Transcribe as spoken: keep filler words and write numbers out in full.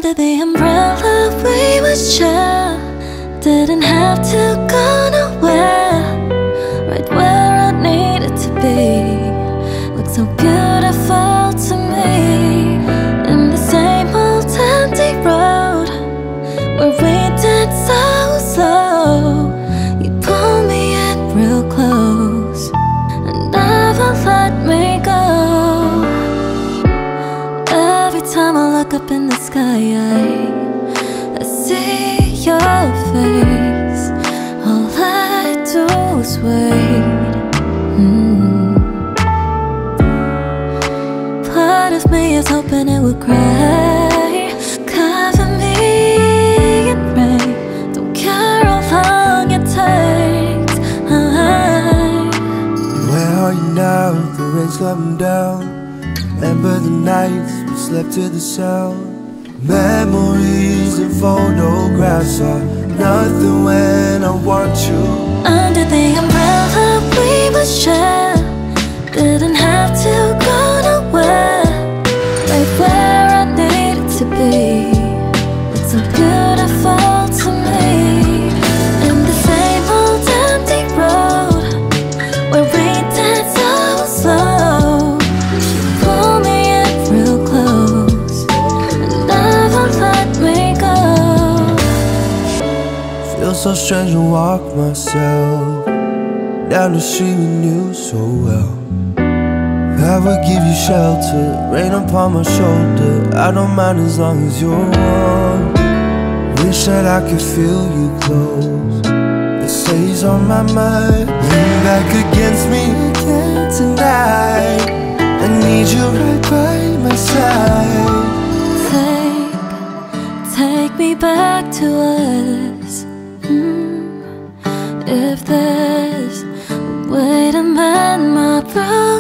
Under the umbrella we would share, didn't have to go nowhere. Right where I needed to be, looked so beautiful to me. In the same old empty road where we did so slow, you pulled me in real close and never let me go. Every time I look up in the sky, I, I see your face. All I do is wait. mm. Part of me is hoping it would cry, cover me in rain. Don't care how long it takes. I... Where are you now? The rain's coming down. Remember the nights we slept to the sound. Memories and photographs are nothing when I want you. Under the umbrella we would share, didn't have to go nowhere. Right where I needed to be, looked so beautiful to me. In the same old empty road where we danced so slow, you pull me in real close and never let me go. Feels so strange to walk myself down the street we knew so well. I would give you shelter, rain upon my shoulder. I don't mind as long as you're warm. Wish that I could feel you close. It stays on my mind. Lean back against me again tonight. I need you right by my side. Take, take me back to us. mm. If there's a way to mend my broken